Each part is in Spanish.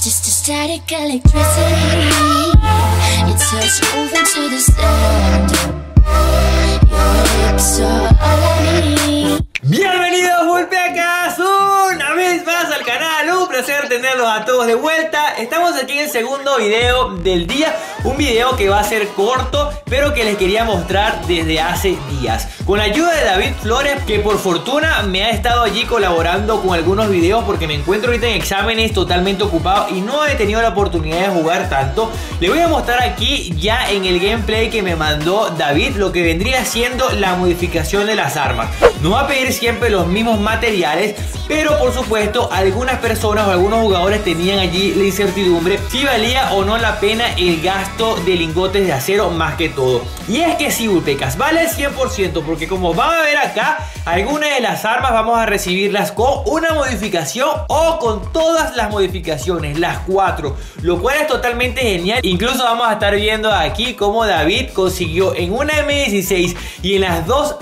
just a static electricity. Your touch moving to the sound. Your lips are all I need. Bienvenidos Vulpecas una vez más al canal, un placer tenerlos a todos de vuelta. Estamos aquí en el segundo video del día, un video que va a ser corto, pero que les quería mostrar desde hace días. Con la ayuda de David Flores, que por fortuna me ha estado allí colaborando con algunos videos, porque me encuentro ahorita en exámenes totalmente ocupado y no he tenido la oportunidad de jugar tanto. Les voy a mostrar aquí ya en el gameplay que me mandó David lo que vendría siendo la modificación de las armas. Nos va a pedir siempre los mismos materiales, pero por supuesto algunas personas o algunos jugadores tenían allí la incertidumbre si valía o no la pena el gasto de lingotes de acero más que todo. Y es que sí, Vulpecas, vale el 100%, porque como van a ver acá, algunas de las armas vamos a recibirlas con una modificación o con todas las modificaciones, las 4, lo cual es totalmente genial. Incluso vamos a estar viendo aquí cómo David consiguió en una M16 y en las dos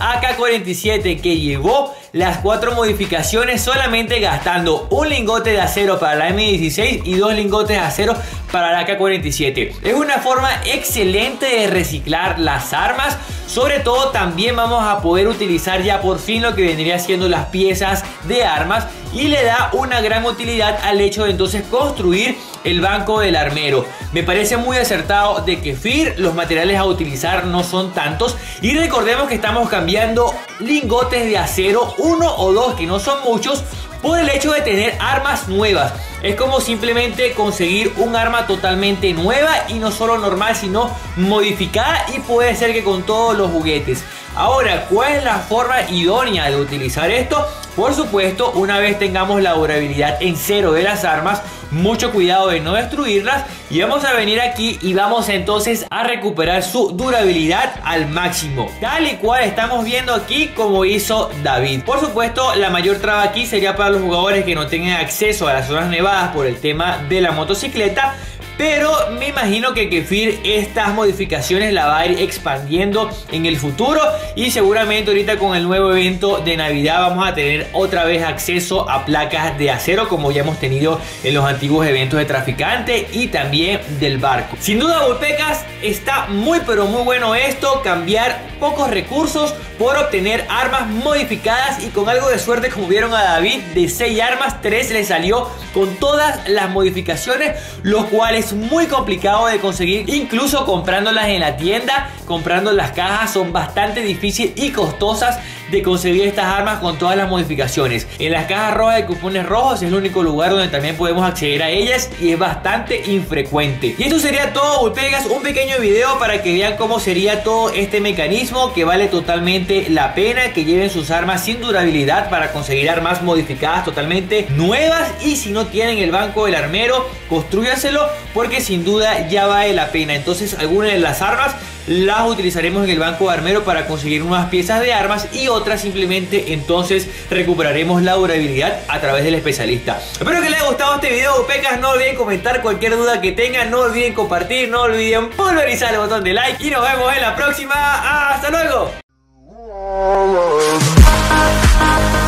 AK-47 que llevó las 4 modificaciones solamente gastando un lingote de acero para la M16 y 2 lingotes de acero para la AK-47. Es una forma excelente de reciclar las armas. Sobre todo también vamos a poder utilizar ya por fin lo que vendría siendo las piezas de armas, y le da una gran utilidad al hecho de entonces construir el banco del armero. Me parece muy acertado de que Fear, los materiales a utilizar no son tantos, y recordemos que estamos cambiando lingotes de acero 1 o 2, que no son muchos, por el hecho de tener armas nuevas. Es como simplemente conseguir un arma totalmente nueva, y no solo normal sino modificada, y puede ser que con todos los juguetes. Ahora, ¿cuál es la forma idónea de utilizar esto? Por supuesto, una vez tengamos la durabilidad en 0 de las armas, mucho cuidado de no destruirlas, y vamos a venir aquí y vamos entonces a recuperar su durabilidad al máximo, tal y cual estamos viendo aquí como hizo David. Por supuesto, la mayor traba aquí sería para los jugadores que no tengan acceso a las zonas nevadas por el tema de la motocicleta, pero me imagino que Kefir estas modificaciones la va a ir expandiendo en el futuro, y seguramente ahorita con el nuevo evento de Navidad vamos a tener otra vez acceso a placas de acero como ya hemos tenido en los antiguos eventos de traficante y también del barco. Sin duda, Vulpecas, está muy pero muy bueno esto, cambiar pocos recursos por obtener armas modificadas, y con algo de suerte, como vieron a David, de 6 armas 3 le salió con todas las modificaciones, lo cual es muy complicado de conseguir. Incluso comprándolas en la tienda, comprando las cajas, son bastante difíciles y costosas de conseguir estas armas con todas las modificaciones. En las cajas rojas de cupones rojos es el único lugar donde también podemos acceder a ellas, y es bastante infrecuente. Y esto sería todo, Vulpecas, un pequeño video para que vean cómo sería todo este mecanismo, que vale totalmente la pena que lleven sus armas sin durabilidad para conseguir armas modificadas totalmente nuevas. Y si no tienen el banco del armero, construyanselo, porque sin duda ya vale la pena. Entonces algunas de las armas las utilizaremos en el banco de armero para conseguir nuevas piezas de armas, y otras simplemente entonces recuperaremos la durabilidad a través del especialista. Espero que les haya gustado este video, Vulpecas. No olviden comentar cualquier duda que tengan, no olviden compartir, no olviden pulverizar el botón de like, y nos vemos en la próxima. ¡Hasta luego!